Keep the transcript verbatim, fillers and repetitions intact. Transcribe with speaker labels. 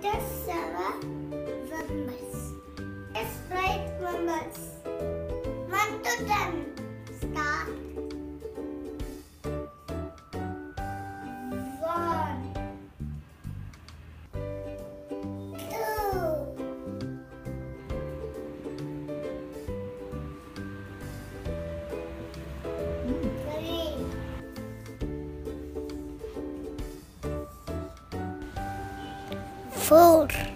Speaker 1: us seven numbers. Let's write numbers. one to ten. Start. one. two. three. four.